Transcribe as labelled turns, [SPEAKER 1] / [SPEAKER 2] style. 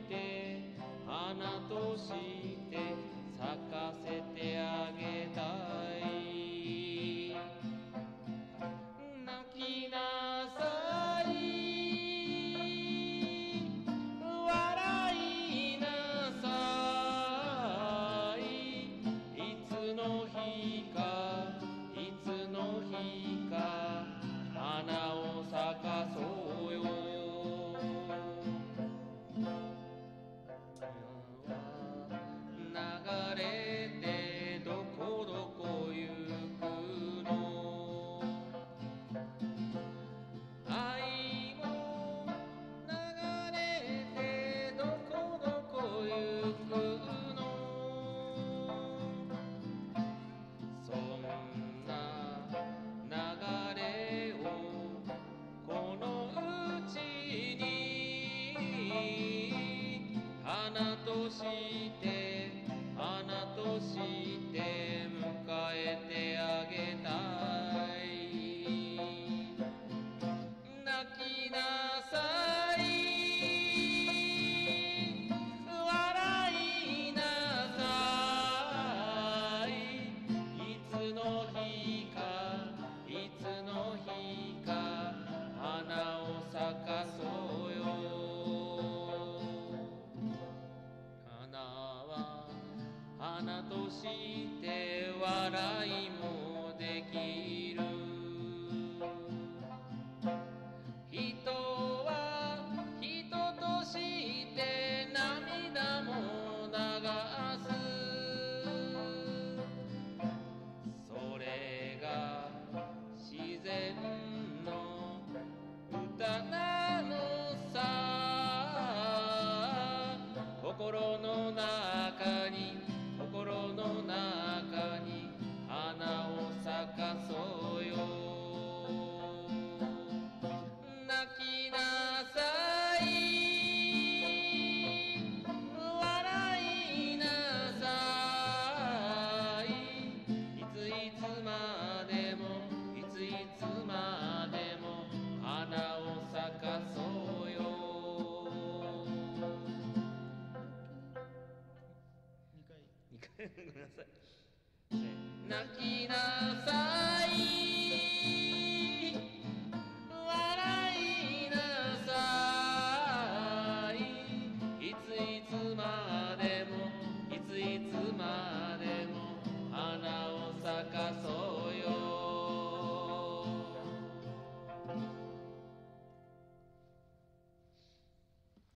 [SPEAKER 1] て花として咲かせてあげたい。泣きなさい、笑いなさい。いつの日かいつの日か花を咲かそうよ。流れてどこどこ行くの。愛も流れてどこどこ行くの。そんな流れをこのうちに花として花として迎えてあげたい。泣きなさい、笑いなさい。いつの日かいつの日か花を咲かそうよ。花は花として笑いもできる。人は人として涙も流す。それが自然の歌なのさ。心の中に心の中に花を咲かそうよ。泣きなさい、笑いなさい。いついつまでもいついつまでも花を咲かそうよ。2回ごめんなさい。泣きなさい、笑いなさい。いついつまでもいついつまでも